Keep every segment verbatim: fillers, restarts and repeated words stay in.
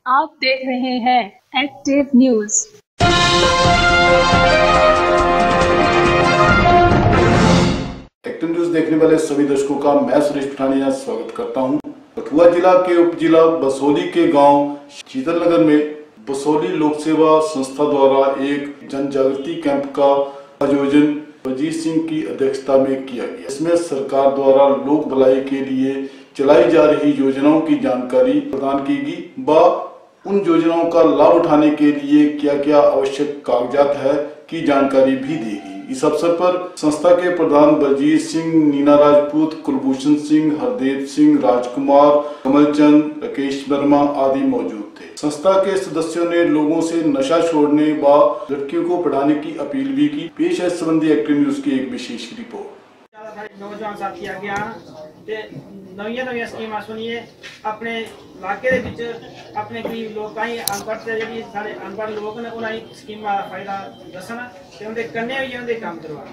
आप देख रहे हैं एक्टिव न्यूज। एक्टिव न्यूज देखने वाले सभी दर्शकों का मैं सुरेश पठानिया स्वागत करता हूं। कठुआ जिला के उप जिला बसोली के गांव शीतल नगर में बसोली लोक सेवा संस्था द्वारा एक जन जागृति कैंप का आयोजन वजीर सिंह की अध्यक्षता में किया गया। इसमें सरकार द्वारा लोक भलाई के लिए चलाई जा रही योजनाओं की जानकारी प्रदान की गई व उन योजनाओं का लाभ उठाने के लिए क्या क्या आवश्यक कागजात है की जानकारी भी दी गई। इस अवसर पर संस्था के प्रधान बलजीत सिंह, नीना राजपूत, कुलभूषण सिंह, हरदेव सिंह, राजकुमार, कमलचंद, राकेश वर्मा आदि मौजूद थे। संस्था के सदस्यों ने लोगों से नशा छोड़ने व लड़कियों को पढ़ाने की अपील भी की। पेश है संबंधी एक्टिव न्यूज की एक विशेष रिपोर्ट। नौजवान साथी आ गया ते नवीं नवीं स्कीमां सुनिए अपने इलाके दे विच अपने गरीब लोग ताई अनपढ़ ते जेह्ड़ी साढ़े अनपढ़ लोग ने उन्हां दी स्कीमां दा फायदा दस्सन ते उंदे कन्नै होइयै उंदे कम्म करवान।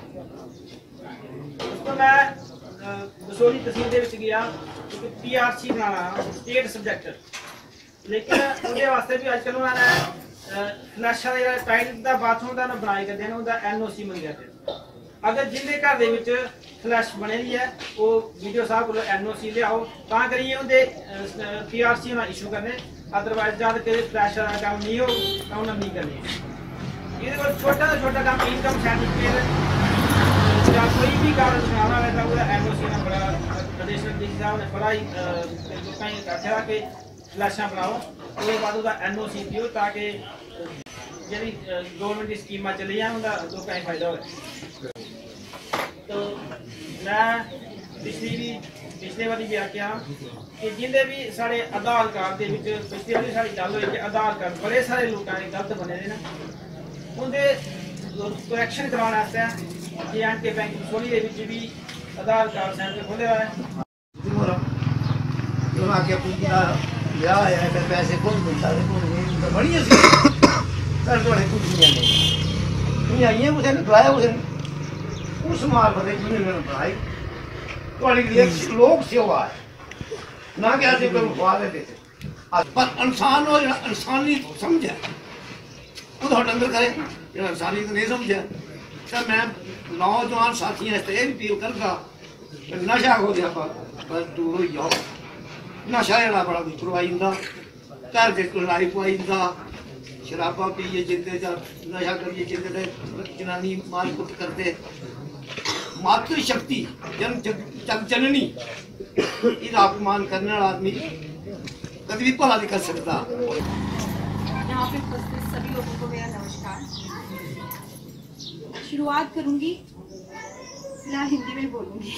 तो मैं बसोली तहसील दे विच गया पी आर सी बनाना स्टेट सब्जेक्ट, लेकिन उहदे वास्ते भी अजकल उन्होंने फ्लैशां दा टाइल दा बाथरूम दा बनाई करदे ने उंदा एन ओ सी मंगदे ने। अगर जिंदे घर दे विच फ्लैश बने दी है वो वीडियो साहब को एन ओ सी लियाओ तां करिए उंदे पी आर सी इशू करने, अदरवाइज जद के फ्लैश का काम नहीं हो तां उन्हें नहीं करनी। ये छोटा तो छोटा काम इनकम सर्टिफिकेट या कोई भी कारण बनाना है तो एन ओ सी ने बड़ा प्रदेश डी साहब ने बड़ा ही लोगों ने आख्या कि फ्लैशां बनाओ, उसके बाद उसका एन ओ सी दियो ताकि जी गवर्नमेंट की स्कीमां चली जाए उनका लोगों को फायदा हो। तो मैं पिछली भी पिछले बारी भी आख्या कि जिंदे भी साढ़े आधार कार्ड के पिछली बारी साड़ी गल हुई कि आधार कार्ड बड़े सारे लोगों के गलत बने दे उनके करैक्शन करवाने J and K bank Basohli भी आधार कार्ड सेंटर खोले हुआ है। पैसे कौन देता बड़ी आइए कुछ निकलाया कुछ उस मार बदे पढ़ाई थोड़ी लोक सेवा है ना कि ऐसे कोई मुफाद देते पर इंसान हो जो इंसानी समझे खुद डंगर करे जो इंसानी तो नहीं समझे। तो मैं नौजवान साथियों ये अपील करगा नशा हो गया बस दूर हो जाओ। नशा जरा बड़ा करवाई जंदा घर के लड़ाई पवाई जंदा शराबा पीए जिंदे नशा करिए जिंदे जनानी मार कुट करते मातृशक्ति जन जग जननी इसका अपमान करने वाला आदमी कभी भी भला नहीं कर सकता। यहाँ पे उपस्थित सभी लोगों को मेरा नमस्कार। शुरुआत करूंगी फिलहाल हिंदी में बोलूंगी।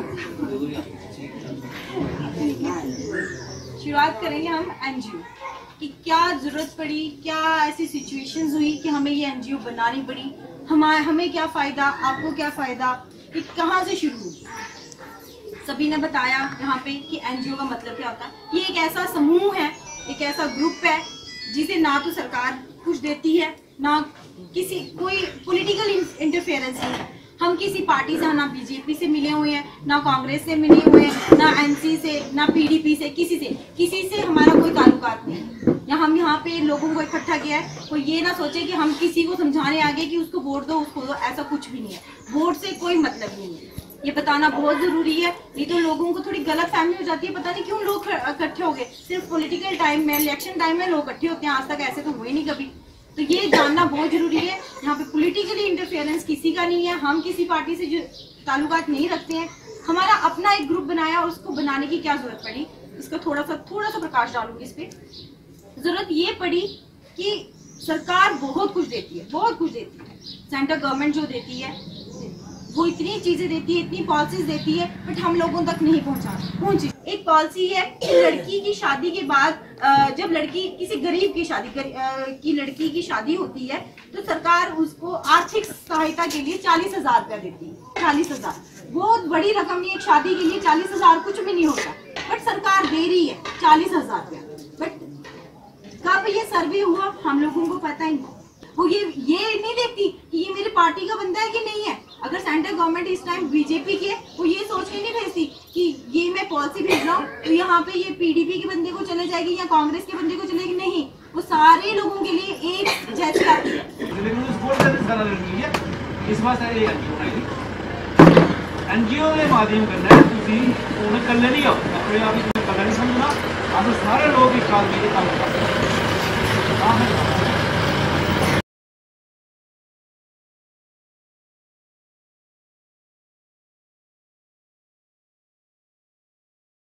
शुरुआत करेंगे हम एनजीओ कि क्या जरूरत पड़ी, क्या ऐसी सिचुएशंस हुई कि हमें ये एनजीओ बनानी पड़ी, हमारे हमें क्या फ़ायदा, आपको क्या फ़ायदा, कि कहाँ से शुरू हुई। सभी ने बताया यहाँ पे कि एनजीओ का मतलब क्या होता है। ये एक ऐसा समूह है, एक ऐसा ग्रुप है जिसे ना तो सरकार कुछ देती है, ना किसी कोई पॉलिटिकल इंटरफेरेंस है। हम किसी पार्टी से, ना बीजेपी से मिले हुए हैं, ना कांग्रेस से मिले हुए हैं, ना एनसी से, ना पीडीपी से, किसी से किसी से हमारा कोई ताल्लुकात नहीं। या हम यहाँ पे लोगों को इकट्ठा किया है, कोई ये ना सोचे कि हम किसी को समझाने आगे कि उसको वोट दो उसको दो, ऐसा कुछ भी नहीं है। वोट से कोई मतलब नहीं है, ये बताना बहुत ज़रूरी है। नहीं तो लोगों को थोड़ी गलत फहमी हो जाती है, पता नहीं क्यों लोग इकट्ठे हो गए। सिर्फ पॉलिटिकल टाइम में, इलेक्शन टाइम में लोग इकट्ठे होते हैं, आज तक ऐसे तो हुए नहीं कभी। तो ये जानना बहुत जरूरी है। यहाँ पे पॉलिटिकली इंटरफेरेंस किसी का नहीं है, हम किसी पार्टी से जो ताल्लुकात नहीं रखते हैं। हमारा अपना एक ग्रुप बनाया और उसको बनाने की क्या जरूरत पड़ी, इसका थोड़ा सा थोड़ा सा प्रकाश डालूंगी इस पे। जरूरत ये पड़ी कि सरकार बहुत कुछ देती है, बहुत कुछ देती है। सेंट्रल गवर्नमेंट जो देती है वो इतनी चीजें देती है, इतनी पॉलिसीज देती है, बट हम लोगों तक नहीं पहुंचा पहुंची। एक पॉलिसी है कि लड़की की शादी के बाद जब लड़की किसी गरीब की शादी की लड़की की शादी होती है तो सरकार उसको आर्थिक सहायता के लिए चालीस हजार रुपया देती है। चालीस हजार बहुत बड़ी रकम नहीं है, एक शादी के लिए चालीस हजार कुछ भी नहीं होता, बट सरकार दे रही है चालीस हजार रुपया। बट कब ये सर्वे हुआ हम लोगों को पता ही नहीं। वो ये ये नहीं देखती कि ये मेरी पार्टी का बंदा है कि नहीं है। अगर सेंट्रल गवर्नमेंट इस टाइम बीजेपी की है वो ये सोच के नहीं भेजती कि ये मैं पॉलिसी भेज रहा हूँ तो यहाँ पे ये पीडीपी के बंदे को चले जाएगी या कांग्रेस के बंदे को चलेगी, नहीं। नाल लगी है, इस वास्ते ये एनजीओ बनाई। एनजीओ के माध्यम कन्नै तुसीं हुण कल्ले नहीं हो, अपने आप गी कल्ला नहीं समझना, अस सारे लोग इक आदमी दे कम्म करदे।